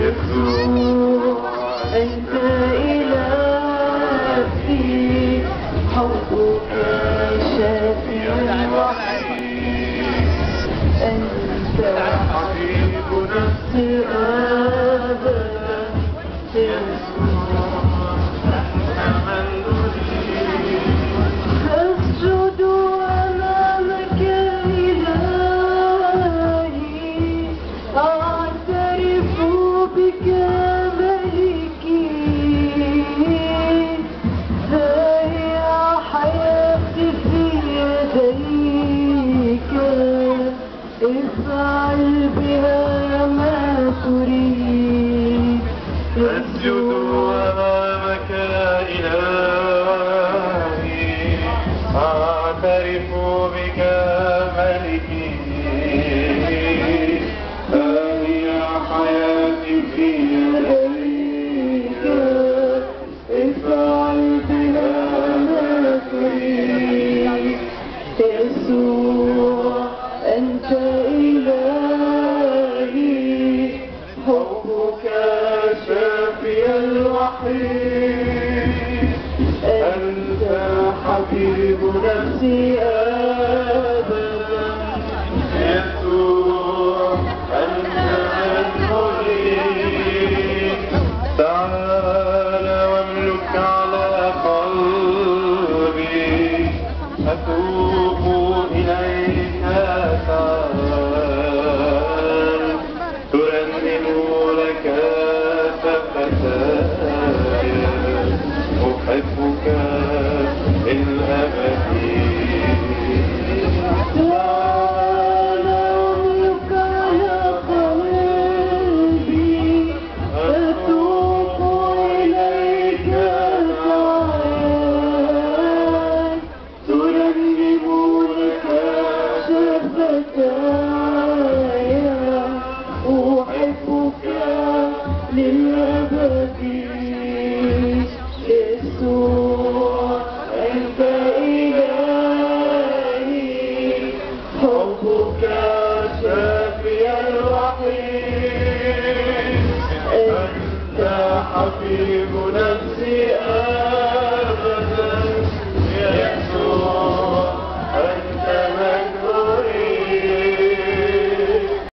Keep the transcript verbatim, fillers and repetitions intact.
يسوع أنت إلهي حبك شافي الوحيد أنت حبيب نفسي أبدا يسوع أسجد أمامك إلهي أعترف بك ملكي ها هي حياتي في يديك افعل بها ما تريد أسجد أمامك إلهي أعترف بك ملكي ها هي حياتي في يديك افعل بها ما تريد يسوع أنت إلهي حبك شافي الوحيد أنت حبيب نفسي أبدا يسوع أنت الملك تعال واملك على قلبي أتوب إليك تعال ترنم لك شفتاي أحبك للأبد تعال أملك على قلبي أتوب إليك تعال ترنم لك شفتاي أحبك للأبد يسوع أنت إلهي حبك شافي الوحيد أنت حبيب نفسي